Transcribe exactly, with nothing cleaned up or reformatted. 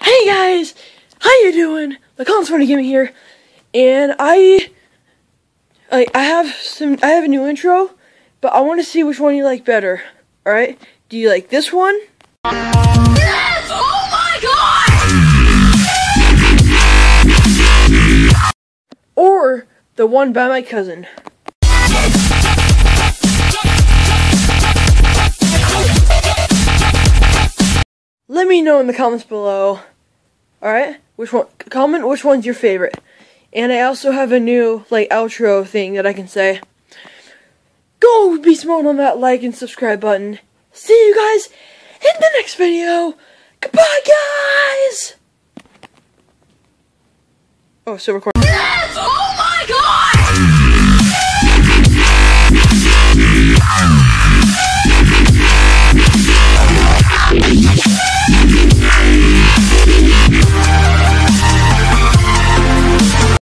Hey guys, how you doing? The Collins Funny Gaming here, and I, I, I have some. I have a new intro, but I want to see which one you like better. All right? Do you like this one? Yes! Oh my god! Or the one by my cousin? Let me know in the comments below. Alright? Which one? Comment which one's your favorite. And I also have a new, like, outro thing that I can say. Go be smart on that like and subscribe button. See you guys in the next video. Goodbye, guys! Oh, still recording.